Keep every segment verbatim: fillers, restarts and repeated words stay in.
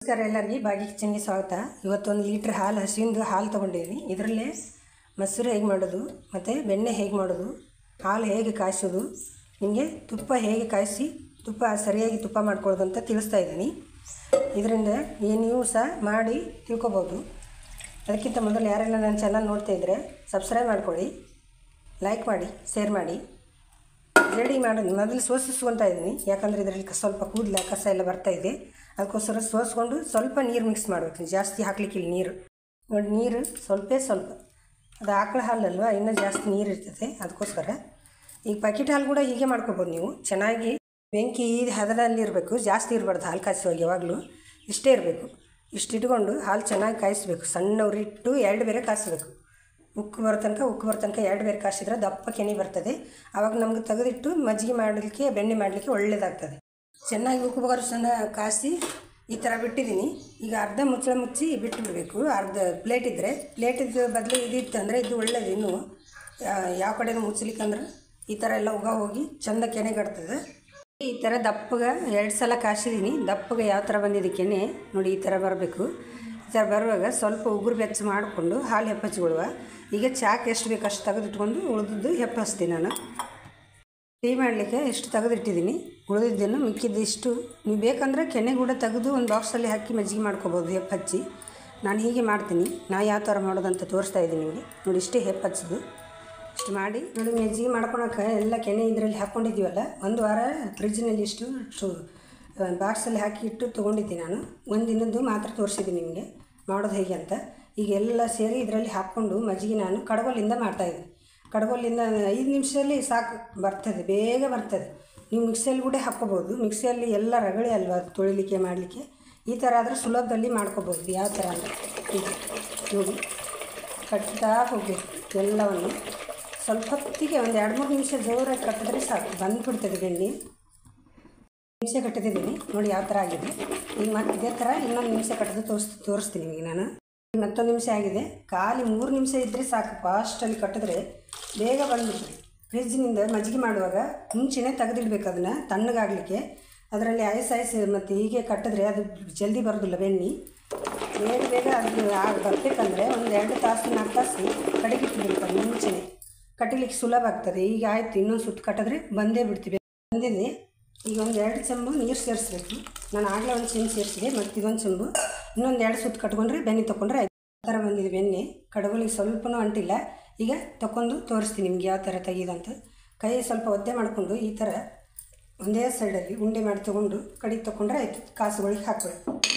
ನಮಸ್ಕಾರ ಎಲ್ಲರಿಗೆ ಭಾಗ್ಯ ಕಿಚನ್ಗೆ ಸ್ವಾಗತ. ಇವತ್ತೊಂದು ಲೀಟ್ರ್ ಹಾಲು ಹಸುವಿಂದು ಹಾಲು ತೊಗೊಂಡಿದ್ದೀನಿ. ಇದರಲ್ಲೇ ಮೊಸರು ಹೇಗೆ ಮಾಡೋದು ಮತ್ತು ಬೆಣ್ಣೆ ಹೇಗೆ ಮಾಡೋದು, ಹಾಲು ಹೇಗೆ ಕಾಯಿಸೋದು, ನಿಮಗೆ ತುಪ್ಪ ಹೇಗೆ ಕಾಯಿಸಿ ತುಪ್ಪ ಸರಿಯಾಗಿ ತುಪ್ಪ ಮಾಡ್ಕೊಳ್ಳೋದು ಅಂತ ತಿಳಿಸ್ತಾ ಇದ್ದೀನಿ. ಇದರಿಂದ ನೀವು ಸಹ ಮಾಡಿ ತಿಳ್ಕೊಬೋದು. ಅದಕ್ಕಿಂತ ಮೊದಲು ಯಾರೆಲ್ಲ ನನ್ನ ಚಾನಲ್ ನೋಡ್ತಾ ಇದ್ದರೆ ಸಬ್ಸ್ಕ್ರೈಬ್ ಮಾಡ್ಕೊಳ್ಳಿ, ಲೈಕ್ ಮಾಡಿ, ಶೇರ್ ಮಾಡಿ. ರೆಡಿ ಮಾಡೋದು ಮೊದಲು ಸೋಸಿಸ್ಕೊತಾ ಇದ್ದೀನಿ, ಯಾಕಂದರೆ ಇದರಲ್ಲಿ ಸ್ವಲ್ಪ ಕೂದಲ ಕಸ ಎಲ್ಲ ಬರ್ತಾಯಿದೆ. ಅದಕ್ಕೋಸ್ಕರ ಸೋಸ್ಕೊಂಡು ಸ್ವಲ್ಪ ನೀರು ಮಿಕ್ಸ್ ಮಾಡಬೇಕು, ಜಾಸ್ತಿ ಹಾಕ್ಲಿಕ್ಕಿಲ್ಲ ನೀರು. ನೋಡಿ ನೀರು ಸ್ವಲ್ಪ ಸ್ವಲ್ಪ, ಅದು ಆಕಳ ಹಾಲಲ್ವ, ಇನ್ನೂ ಜಾಸ್ತಿ ನೀರು ಇರ್ತದೆ. ಅದಕ್ಕೋಸ್ಕರ ಈಗ ಪ್ಯಾಕೆಟ್ ಹಾಲು ಕೂಡ ಹೀಗೆ ಮಾಡ್ಕೊಬೋದು ನೀವು. ಚೆನ್ನಾಗಿ ಬೆಂಕಿ ಹದದಲ್ಲಿ ಇರಬೇಕು, ಜಾಸ್ತಿ ಇರಬಾರ್ದು ಹಾಲು ಕಾಯಿಸುವಾಗ. ಯಾವಾಗಲೂ ಇಷ್ಟೇ ಇರಬೇಕು. ಇಷ್ಟು ಇಟ್ಕೊಂಡು ಹಾಲು ಚೆನ್ನಾಗಿ ಕಾಯಿಸ್ಬೇಕು. ಸಣ್ಣ ಉರಿ ಇಟ್ಟು ಎರಡು ಬೇರೆ ಕಾಯಿಸ್ಬೇಕು. ಉಕ್ಕು ಬರೋ ತನಕ ಉಕ್ಕು ಬರೋ ತನಕ ಎರಡು ಬೇರೆ ಕಾಯಿಸಿದ್ರೆ ದಪ್ಪ ಕೆನೆ ಬರ್ತದೆ. ಆವಾಗ ನಮ್ಗೆ ತೆಗೆದಿಟ್ಟು ಮಜ್ಜಿಗೆ ಮಾಡಲಿಕ್ಕೆ, ಬೆಣ್ಣೆ ಮಾಡಲಿಕ್ಕೆ ಒಳ್ಳೆಯದಾಗ್ತದೆ. ಚೆನ್ನಾಗಿ ಉಕ್ಕು ಬರೋ ಸಣ್ಣ ಕಾಯಿಸಿ ಈ ಥರ ಬಿಟ್ಟಿದ್ದೀನಿ. ಈಗ ಅರ್ಧ ಮುಚ್ಚಳ ಮುಚ್ಚಿ ಬಿಟ್ಟು ಬಿಡಬೇಕು. ಅರ್ಧ ಪ್ಲೇಟ್ ಇದ್ದರೆ, ಪ್ಲೇಟಿದ್ದು ಬದಲು ಇದಿತ್ತು ಅಂದರೆ ಇದು ಒಳ್ಳೆಯದು. ಇನ್ನೂ ಯಾವ ಕಡೆನೂ ಮುಚ್ಚಲಿಕ್ಕಂದ್ರೆ ಈ ಥರ ಎಲ್ಲ ಉಗ ಹೋಗಿ ಚೆಂದ ಕೆನೆಗಡ್ತದೆ. ಈ ಥರ ದಪ್ಪಗೆ ಎರಡು ಸಲ ಕಾಯಿಸಿದ್ದೀನಿ. ದಪ್ಪಗೆ ಯಾವ ಥರ ಬಂದಿದೆ ಕೆನೆ ನೋಡಿ, ಈ ಥರ ಬರಬೇಕು. ಈ ಥರ ಬರುವಾಗ ಸ್ವಲ್ಪ ಉಗುರು ಬೆಚ್ಚ ಮಾಡಿಕೊಂಡು ಹಾಲು ಹೆಪ್ಪಚ್ಚಿಕೊಳ್ಳುವ. ಈಗ ಚಾಕ್ ಎಷ್ಟು ಬೇಕು ಅಷ್ಟು ತೆಗೆದಿಟ್ಕೊಂಡು ಉಳಿದಿದ್ದು ಹೆಪ್ಪಿಸ್ತೀನಿ. ನಾನು ಟೀ ಮಾಡಲಿಕ್ಕೆ ಇಷ್ಟು ತೆಗೆದಿಟ್ಟಿದ್ದೀನಿ. ಉಳಿದಿದ್ದನ್ನು ಮಿಕ್ಕಿದ್ದು ಇಷ್ಟು ನೀವು ಬೇಕಂದರೆ ಕೆನೆ ಕೂಡ ತೆಗೆದು ಒಂದು ಬಾಕ್ಸಲ್ಲಿ ಹಾಕಿ ಮಜ್ಜಿಗೆ ಮಾಡ್ಕೊಬೋದು ಹೆಪ್ಪಚ್ಚಿ. ನಾನು ಹೀಗೆ ಮಾಡ್ತೀನಿ. ನಾ ಯಾವ ಥರ ಮಾಡೋದಂತ ತೋರಿಸ್ತಾ ಇದ್ದೀನಿ ನಿಮಗೆ. ನೋಡಿ ಇಷ್ಟೇ ಹೆಪ್ಪಚ್ಚದು. ಇಷ್ಟು ಮಾಡಿ ನೋಡಿ ಮಜ್ಜಿಗೆ ಮಾಡ್ಕೊಳಕ್ಕೆ ಎಲ್ಲ ಕೆನೆ ಇದರಲ್ಲಿ ಹಾಕ್ಕೊಂಡಿದ್ದೀವಲ್ಲ, ಒಂದು ವಾರ ಫ್ರಿಜ್ಜಿನಲ್ಲಿ ಇಷ್ಟು ಇಷ್ಟು ಬಾಕ್ಸಲ್ಲಿ ಹಾಕಿ ಇಟ್ಟು ತೊಗೊಂಡಿದ್ದೀನಿ. ನಾನು ಒಂದು ದಿನದ್ದು ಮಾತ್ರ ತೋರಿಸಿದ್ದೀನಿ ನಿಮಗೆ ಮಾಡೋದು ಹೇಗೆ ಅಂತ. ಈಗ ಎಲ್ಲ ಸೇರಿ ಇದರಲ್ಲಿ ಹಾಕ್ಕೊಂಡು ಮಜ್ಜಿಗೆ ನಾನು ಕಡಗೋಲಿಂದ ಮಾಡ್ತಾಯಿದ್ದೀನಿ. ಕಡಗೋಲಿಂದ ಐದು ನಿಮಿಷದಲ್ಲಿ ಸಾಕು, ಬರ್ತದೆ, ಬೇಗ ಬರ್ತದೆ. ನೀವು ಮಿಕ್ಸಿಯಲ್ಲಿ ಕೂಡ ಹಾಕ್ಕೋಬೋದು. ಮಿಕ್ಸಿಯಲ್ಲಿ ಎಲ್ಲ ರಗಳೆ ಅಲ್ವಾ ಅದು ತೊಳಿಲಿಕ್ಕೆ ಮಾಡಲಿಕ್ಕೆ. ಈ ಥರ ಆದರೆ ಸುಲಭದಲ್ಲಿ ಮಾಡ್ಕೋಬೋದು. ಯಾವ ಥರ ಅಂದರೆ ಈಗ ನೋಡಿ ಕಟ್ತಾ ಹೋಗಬೇಕು ಎಲ್ಲವನ್ನು. ಸ್ವಲ್ಪ ಹೊತ್ತಿಗೆ ಒಂದು ಎರಡು ಮೂರು ನಿಮಿಷ ಜೋರಾಗಿ ಕಟ್ಟಿದ್ರೆ ಸಾಕು, ಬಂದುಬಿಡ್ತದೆ ಬೆಣ್ಣೆ. ನಿಮಿಷ ಕಟ್ಟಿದ್ದೀನಿ ನೋಡಿ ಯಾವ ಥರ ಆಗಿದೆ. ಈಗ ಮತ್ತೆ ಇದೇ ಥರ ಇನ್ನೊಂದು ನಿಮಿಷ ಕಟ್ಟಿದ್ದು ತೋರಿಸ್ ತೋರಿಸ್ತೀನಿ ನಿಮಗೆ ನಾನು. ಮತ್ತೊಂದು ನಿಮಿಷ ಆಗಿದೆ. ಖಾಲಿ ಮೂರು ನಿಮಿಷ ಇದ್ದರೆ ಸಾಕು. ಫಾಸ್ಟಲ್ಲಿ ಕಟ್ಟಿದ್ರೆ ಬೇಗ ಬಂದುಬಿಡ್ತದೆ. ಫ್ರಿಜ್ಜಿನಿಂದ ಮಜ್ಜಿಗೆ ಮಾಡುವಾಗ ಮುಂಚೆನೇ ತೆಗೆದಿಡ್ಬೇಕು ಅದನ್ನು ತಣ್ಣಗಾಗಲಿಕ್ಕೆ. ಅದರಲ್ಲಿ ಐಸ್ ಐಸ್ ಮತ್ತು ಹೀಗೆ ಕಟ್ಟಿದ್ರೆ ಅದು ಜಲ್ದಿ ಬರೋದಿಲ್ಲ ಬೆಣ್ಣೆ. ಬೇಗ ಬೇಗ ಅದು ಬರಬೇಕಂದ್ರೆ ಒಂದು ಎರಡು ತಾಸು ನಾಲ್ಕು ತಾಸು ಕಡೆಗಿಟ್ಟಿರ್ಬೇಕು. ಅದು ಮುಂಚೆನೇ ಕಟ್ಟಲಿಕ್ಕೆ ಸುಲಭ ಆಗ್ತದೆ. ಈಗ ಆಯಿತು, ಇನ್ನೊಂದು ಸುತ್ತು ಕಟ್ಟಿದ್ರೆ ಬಂದೇ ಬಿಡ್ತೀವಿ. ಬಂದಿದೆ. ಈಗ ಒಂದು ಎರಡು ಚೆಂಬು ನೀರು ಸೇರಿಸ್ಬೇಕು. ನಾನು ಆಗಲೇ ಒಂದು ಚೆಂಬು ಸೇರಿಸಿದೆ, ಮತ್ತು ಇದೊಂದು ಚೆಂಬು ಇನ್ನೊಂದು ಎರಡು ಸುತ್ತು ಕಟ್ಕೊಂಡ್ರೆ ಬೆಣ್ಣೆ ತೊಗೊಂಡ್ರೆ ಆಯ್ತು. ಆ ಥರ ಬಂದಿದೆ ಬೆಣ್ಣೆ. ಕಡಗೋಲಿಗೆ ಸ್ವಲ್ಪನೂ ಅಂಟಿಲ್ಲ. ಈಗ ತೊಗೊಂಡು ತೋರಿಸ್ತೀನಿ ನಿಮ್ಗೆ ಯಾವ ಥರ ತೆಗೆಯೋದಂತ. ಕೈ ಸ್ವಲ್ಪ ಒದ್ದೆ ಮಾಡಿಕೊಂಡು ಈ ಥರ ಒಂದೇ ಸೈಡಲ್ಲಿ ಉಂಡೆ ಮಾಡಿ ತೊಗೊಂಡು ಕಡೆಗೆ ತೊಗೊಂಡ್ರೆ ಆಯಿತು. ಕಾಸುಗಳಿಗೆ ಹಾಕೊಳ್ಳಿ.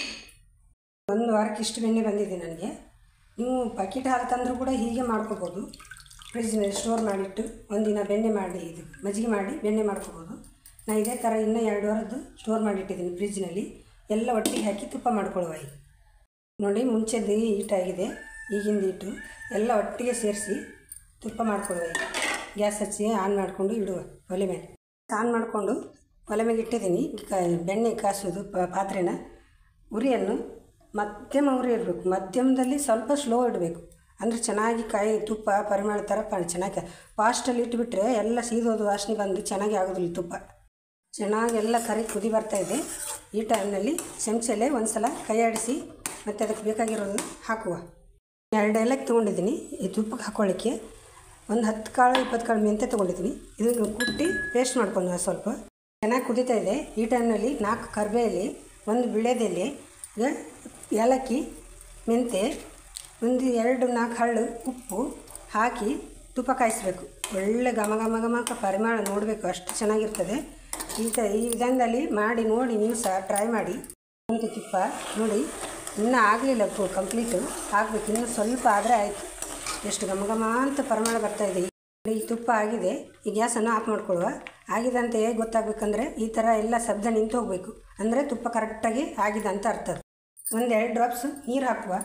ಒಂದು ವಾರಕ್ಕೆ ಇಷ್ಟು ಬೆಣ್ಣೆ ಬಂದಿದೆ ನನಗೆ. ನೀವು ಪ್ಯಾಕೆಟ್ ಹಾಲು ತಂದರೂ ಕೂಡ ಹೀಗೆ ಮಾಡ್ಕೋಬೋದು. ಫ್ರಿಜ್ನಲ್ಲಿ ಸ್ಟೋರ್ ಮಾಡಿಟ್ಟು ಒಂದಿನ ಬೆಣ್ಣೆ ಮಾಡಿ ಇದು ಮಜ್ಜಿಗೆ ಮಾಡಿ ಬೆಣ್ಣೆ ಮಾಡ್ಕೋಬೋದು. ನಾನು ಇದೇ ಥರ ಇನ್ನೂ ಎರಡು ವಾರದ್ದು ಸ್ಟೋರ್ ಮಾಡಿಟ್ಟಿದ್ದೀನಿ ಫ್ರಿಜ್ನಲ್ಲಿ. ಎಲ್ಲ ಒಟ್ಟಿಗೆ ಹಾಕಿ ತುಪ್ಪ ಮಾಡ್ಕೊಳ್ಳುವ. ಈಗ ನೋಡಿ ಮುಂಚೆದ್ದು ಹೀಟಾಗಿದೆ, ಈಗಿಂದು ಹಿಟ್ಟು ಎಲ್ಲ ಒಟ್ಟಿಗೆ ಸೇರಿಸಿ ತುಪ್ಪ ಮಾಡ್ಕೊಳ್ಳುವ. ಈಗ ಗ್ಯಾಸ್ ಹಚ್ಚಿ ಆನ್ ಮಾಡಿಕೊಂಡು ಇಡುವ ಒಲೆ ಮೇಲೆ. ಆನ್ ಮಾಡಿಕೊಂಡು ಒಲೆ ಮೇಲೆ ಇಟ್ಟಿದ್ದೀನಿ. ಕ ಬೆಣ್ಣೆ ಕಾಸೋದು ಪಾತ್ರೆನ ಉರಿಯನ್ನು ಮಧ್ಯಮ ಉರಿ ಇರಬೇಕು. ಮಧ್ಯಮದಲ್ಲಿ ಸ್ವಲ್ಪ ಸ್ಲೋ ಇಡಬೇಕು, ಅಂದರೆ ಚೆನ್ನಾಗಿ ಕಾಯಿ ತುಪ್ಪ ಪರಿಮಳ ಥರ ಚೆನ್ನಾಗಿ. ಫಾಸ್ಟಲ್ಲಿ ಇಟ್ಟುಬಿಟ್ರೆ ಎಲ್ಲ ಸೀದೋದು ವಾಸನೆ ಬಂದು ಚೆನ್ನಾಗಿ ಆಗೋದಿಲ್ಲ. ತುಪ್ಪ ಚೆನ್ನಾಗಿ ಎಲ್ಲ ಕರಿ ಕುದಿ ಬರ್ತಾಯಿದೆ. ಈ ಟೈಮ್ನಲ್ಲಿ ಚಮಚಲ್ಲೇ ಒಂದು ಸಲ ಕೈ ಆಡಿಸಿ ಮತ್ತು ಅದಕ್ಕೆ ಬೇಕಾಗಿರೋದು ಹಾಕುವ. ಎರಡು ಏಲಕ್ಕಿ ತೊಗೊಂಡಿದ್ದೀನಿ ಈ ತುಪ್ಪಕ್ಕೆ ಹಾಕ್ಕೊಳ್ಳಿಕ್ಕೆ. ಒಂದು ಹತ್ತು ಕಾಳು ಇಪ್ಪತ್ತು ಕಾಳು ಮೆಂತ್ಯ ತೊಗೊಂಡಿದ್ದೀನಿ. ಇದನ್ನು ಕುಟ್ಟಿ ಪೇಸ್ಟ್ ಮಾಡ್ಕೊಂಡು ಸ್ವಲ್ಪ ಚೆನ್ನಾಗಿ ಕುದೀತಾ ಇದೆ. ಈ ಟೈಮ್ನಲ್ಲಿ ನಾಲ್ಕು ಕರಿಬೇಲೆ, ಒಂದು ವಿಳ್ಯದೆಲೆ, ಏಲಕ್ಕಿ, ಮೆಂತ್ಯ, ಒಂದು ಎರಡು ನಾಲ್ಕು ಹಳ್ಳು ಉಪ್ಪು ಹಾಕಿ ತುಪ್ಪ ಕಾಯಿಸಬೇಕು. ಒಳ್ಳೆ ಘಮ ಘಮ ಘಮ ಪರಿಮಳ ನೋಡಬೇಕು, ಅಷ್ಟು ಚೆನ್ನಾಗಿರ್ತದೆ. ಈ ತ ಈ ವಿಧಾನದಲ್ಲಿ ಮಾಡಿ ನೋಡಿ, ನೀವು ಸಹ ಟ್ರೈ ಮಾಡಿ. ಒಂದು ತುಪ್ಪ ನೋಡಿ ಇನ್ನೂ ಆಗಲಿಲ್ಲ ಕಂಪ್ಲೀಟು, ಹಾಕಬೇಕು. ಇನ್ನೂ ಸ್ವಲ್ಪ ಆದರೆ ಆಯಿತು. ಎಷ್ಟು ಘಮ ಘಮ ಅಂತ ಪರಿಮಳ ಬರ್ತಾಯಿದೆ. ಈ ತುಪ್ಪ ಆಗಿದೆ. ಈ ಗ್ಯಾಸನ್ನು ಆಫ್ ಮಾಡ್ಕೊಳ್ಳುವ. ಆಗಿದೆ ಅಂತ ಹೇಗೆ ಗೊತ್ತಾಗಬೇಕಂದ್ರೆ ಈ ಥರ ಎಲ್ಲ ಶಬ್ದ ನಿಂತು ಹೋಗಬೇಕು, ಅಂದರೆ ತುಪ್ಪ ಕರೆಕ್ಟಾಗಿ ಆಗಿದೆ ಅಂತ ಅರ್ಥ. ಒಂದು ಎರಡು ಡ್ರಾಪ್ಸ್ ನೀರು ಹಾಕುವ.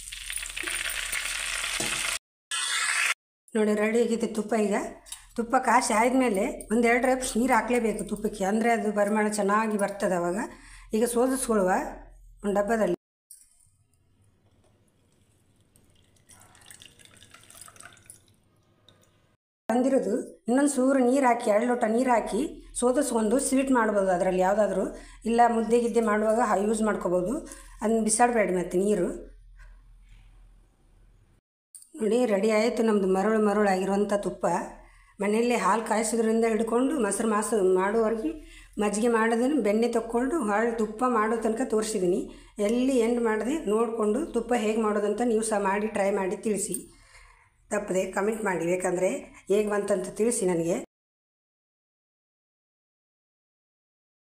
ನೋಡಿ ರೆಡಿ ಆಗಿದೆ ತುಪ್ಪ. ಈಗ ತುಪ್ಪ ಕಾಸಿ ಆದಮೇಲೆ ಒಂದೆರಡು ಡ್ರಾಪ್ಸ್ ನೀರು ಹಾಕಲೇಬೇಕು ತುಪ್ಪಕ್ಕೆ, ಅಂದರೆ ಅದು ಪರಿಮಳ ಚೆನ್ನಾಗಿ ಬರ್ತದೆ ಆವಾಗ. ಈಗ ಸೋದಿಸ್ಕೊಳ್ಳುವ ಒಂದು ಡಬ್ಬದಲ್ಲಿ. ಬಂದಿರೋದು ಇನ್ನೊಂದು ಸೂರು ನೀರು ಹಾಕಿ ಎರಡು ಲೋಟ ನೀರು ಹಾಕಿ ಸೋದಿಸ್ಕೊಂಡು ಸ್ವೀಟ್ ಮಾಡ್ಬೋದು. ಅದರಲ್ಲಿ ಯಾವುದಾದ್ರೂ ಇಲ್ಲ ಮುದ್ದೆ ಗಿದ್ದೆ ಮಾಡುವಾಗ ಯೂಸ್ ಮಾಡ್ಕೋಬೋದು. ಅದನ್ನ ಬಿಸಾಡಬೇಡಿ ಮತ್ತು ನೀರು. ನೋಡಿ ರೆಡಿ ಆಯಿತು ನಮ್ಮದು ಮರಳು ಮರಳಾಗಿರುವಂಥ ತುಪ್ಪ. ಮನೆಯಲ್ಲೇ ಹಾಲು ಕಾಯಿಸೋದ್ರಿಂದ ಹಿಡ್ಕೊಂಡು ಮೊಸರು ಮಾಸು ಮಾಡುವವರೆಗೆ ಮಜ್ಜಿಗೆ ಮಾಡೋದನ್ನು ಬೆಣ್ಣೆ ತೊಕ್ಕೊಂಡು ಹಾಳು ತುಪ್ಪ ಮಾಡೋ ತನಕ ತೋರಿಸಿದ್ದೀನಿ. ಎಲ್ಲಿ ಎಂಡ್ ಮಾಡಿದೆ ನೋಡಿಕೊಂಡು ತುಪ್ಪ ಹೇಗೆ ಮಾಡೋದಂತ ನೀವು ಸಹ ಮಾಡಿ ಟ್ರೈ ಮಾಡಿ ತಿಳಿಸಿ. ತಪ್ಪದೆ ಕಮೆಂಟ್ ಮಾಡಿ, ಬೇಕಂದರೆ ಹೇಗೆ ಬಂತಂತ ತಿಳಿಸಿ ನನಗೆ.